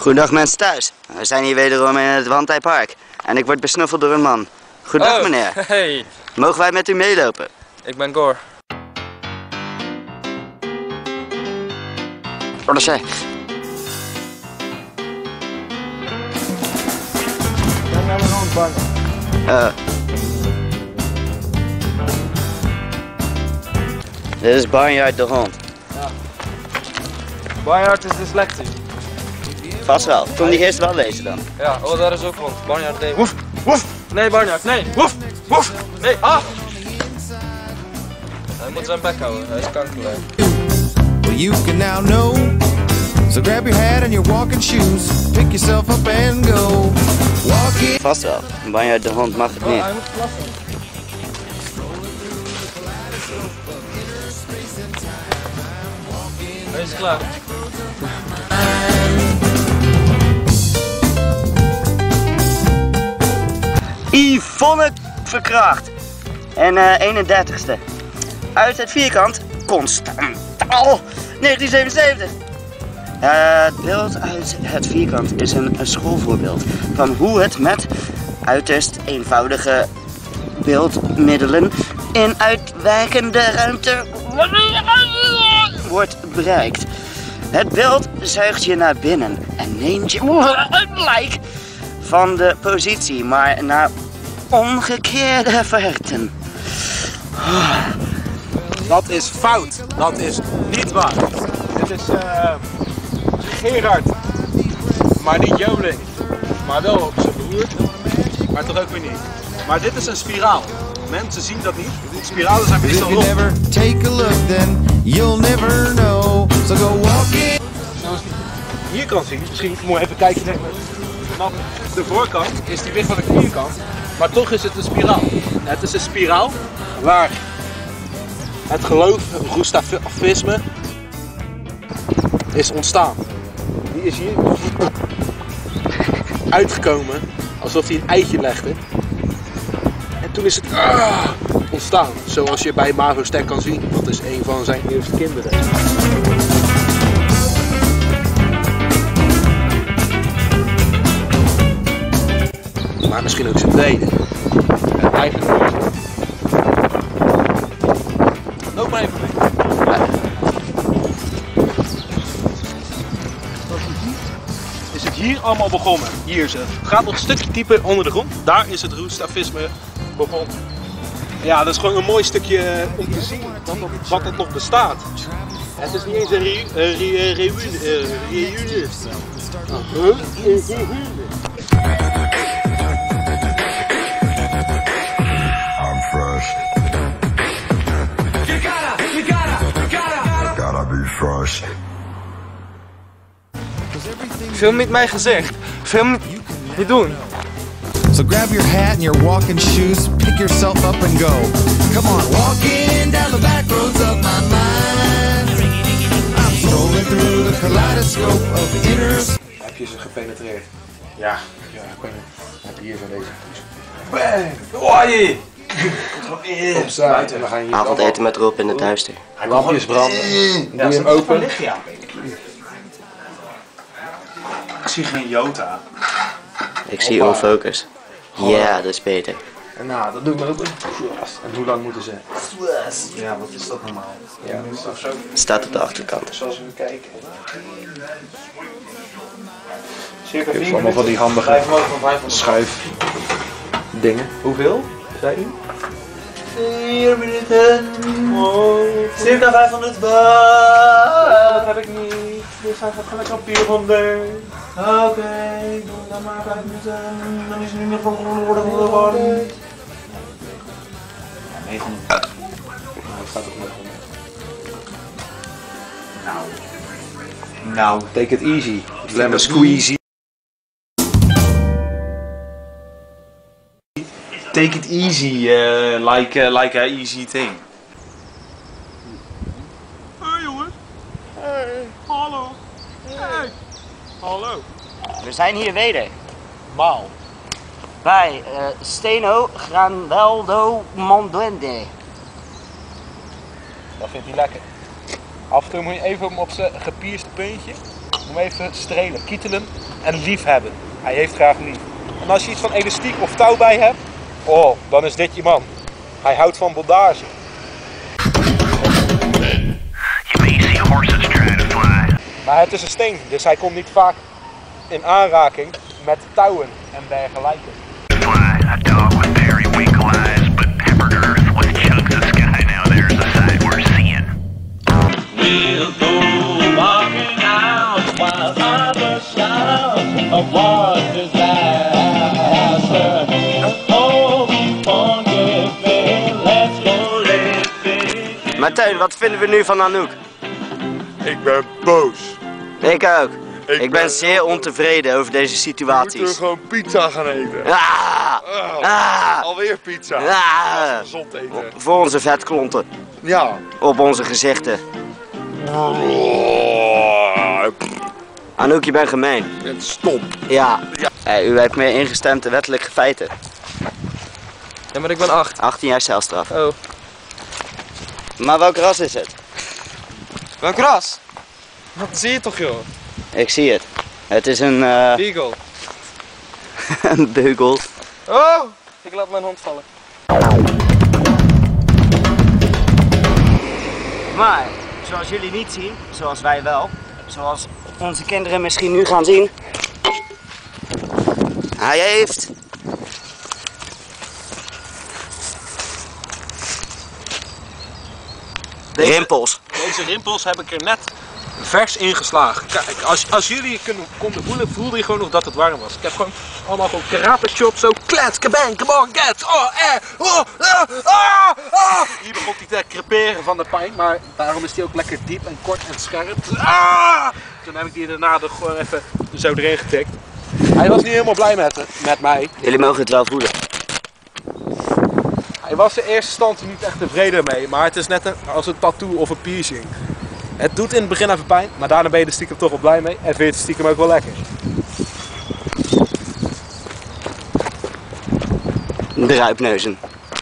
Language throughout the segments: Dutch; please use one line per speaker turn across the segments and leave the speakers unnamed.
Goedendag mensen thuis. We zijn hier wederom in het Wantijpark. En ik word besnuffeld door een man. Goedendag meneer.
Hey.
Mogen wij met u meelopen?
Ik ben Gor.
Oh, dat is hij. Dit is Barnyard de hond.
Ja. Barnyard is dyslectisch.
Vast wel. Kom die eerst wel lezen dan.
Ja, oh daar is ook hond. Barnyard, nee. Woef, woef. Nee, Barnyard, nee. Woef, woef. Nee, ah. Hij moet zijn bek houden, hij is kankerlijk.
Well, you can now know. So grab your hat and your walking shoes. Pick yourself up and go. Walk in.
Vast wel. Barnyard de hond mag het niet.
Hij moet plassen. Hij is klaar.
Yvonne verkracht. En 31ste. Uit het vierkant Constantaal 1977. Het beeld uit het vierkant is een schoolvoorbeeld van hoe het met uiterst eenvoudige beeldmiddelen in uitwijkende ruimte wordt bereikt. Het beeld zuigt je naar binnen en neemt je gelijk van de positie, maar naar omgekeerde verten.
Dat is fout. Dat is niet waar. Dit is Gerard. Maar niet Joling. Maar wel op zijn broer. Maar toch ook weer niet. Maar dit is een spiraal. Mensen zien dat niet. Spiralen zijn meestal
If you
rond.
never take a look, then you'll never know. So go walk in.
Zoals je hier kan zien. Misschien moet je even kijken. Vanaf de voorkant is die weer van de vierkant. Maar toch is het een spiraal. Het is een spiraal waar het geloof, Roestafisme, is ontstaan. Die is hier uitgekomen alsof hij een eitje legde. En toen is het ontstaan. Zoals je bij Mario Ster kan zien. Dat is een van zijn eerste kinderen. Maar misschien ook zijn tweede. En eigenlijk. Loop maar even mee. Is het hier allemaal begonnen? Hier is het. Het gaat nog een stukje dieper onder de grond. Daar is het Roestafisme begonnen. Ja, dat is gewoon een mooi stukje om te zien wat het nog bestaat. Het is niet eens een reunie.
I'm fresh. You gotta be fresh.
Film niet mijn gezicht. Film niet doen.
So grab your hat and your walking shoes. Pick yourself up and go. Come on, walking down the back roads of my mind. I'm strolling through the kaleidoscope of inner.
Heb je ze gepenetreerd? Ja, ik weet niet. Heb je hier zo deze. Bang! Oei! Opzij. En dan ga je hier
Avondeten met Rob in het duister.
lampjes branden. Doe je hem open. Ik zie geen jota.
Ik zie onfocus. Ja, dat is beter.
En nou, dat doe ik maar open. En hoe lang moeten ze? Ja, wat is dat normaal? Ja, een minuut of zo.
Staat op de achterkant.
Zoals we kijken. Circa 4 minuten. Allemaal van die handige schuif dingen. Hoeveel? Zei u? 4 minuten. Oh. Circa 500 baht. Dat heb ik niet. Dus hij gaat gelijk op 400. Oké, doe dan maar 5 minuten. Dan is het niet meer voor geworden. Ja, 900. Nou, het gaat ook nog om. Nou, take it easy. Lemon squeezy. Take it easy, like a easy thing. Hey jongens. Hey. Hallo. Hey. Hallo.
We zijn hier weder.
Maal.
Bij Steno Graneldo Monduende.
Dat vindt hij lekker. Af en toe moet je even op zijn gepierste puntje. Moet hem even strelen, kietelen en lief hebben. Hij heeft graag lief. En als je iets van elastiek of touw bij hebt, oh, dan is dit je man. Hij houdt van bondage. Maar het is een steen, dus hij komt niet vaak in aanraking met touwen en dergelijke.
We'll go walking out while others shout of what disaster. Oh, forgive me, let's go living.
Maar Teun, wat vinden we nu van Anouk?
Ik ben boos.
Ik ook. Ik ben zeer ontevreden over deze
We
situaties.
moeten gewoon pizza gaan eten. Alweer pizza. Gezond eten.
Voor onze vetklonten.
Ja.
Op onze gezichten. Anouk, je bent gemeen.
Je bent stom.
Ja. U heeft meer ingestemd de wettelijke feiten.
Ja, maar ik ben 8.
18 jaar celstraf.
Oh.
Maar welk ras is het?
Welk ras? Dat zie je toch, joh?
Ik zie het. Het is een
Beagle.
een beugel.
Oh! Ik laat mijn hond vallen.
Maar, zoals jullie niet zien, zoals wij wel, zoals onze kinderen misschien nu gaan zien. Hij heeft rimpels.
Deze rimpels heb ik er net vers ingeslagen. Kijk, als jullie konden voelen, voelde je gewoon nog dat het warm was. Ik heb gewoon allemaal gewoon karate chops, zo klets, kabang, come on, get, Hier begon hij te creperen van de pijn, maar daarom is hij ook lekker diep en kort en scherp. Toen heb ik die daarna er gewoon even zo erin getikt. Hij was niet helemaal blij met mij.
Jullie mogen het wel voelen.
Hij was in eerste instantie niet echt tevreden mee, maar het is net als een tattoo of een piercing. Het doet in het begin even pijn, maar daarna ben je er stiekem toch wel blij mee en vind je het stiekem ook wel lekker.
Druipneuzen.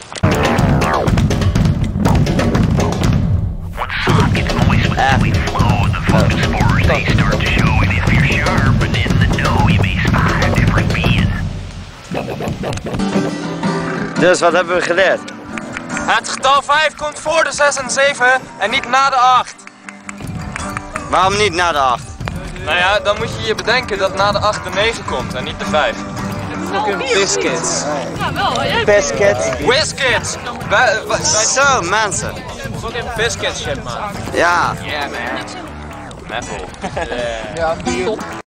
Dus wat hebben we geleerd?
Het getal 5 komt voor de 6 en 7 en niet na de 8.
Waarom niet na de 8?
Nou ja, dan moet je je bedenken dat na de 8 de 9 komt en niet de 5. Biscuits.
Biscuits.
Whiskits!
Zo, mensen.
Fucking biscuits shit, man.
Ja.
Yeah, man. Metal.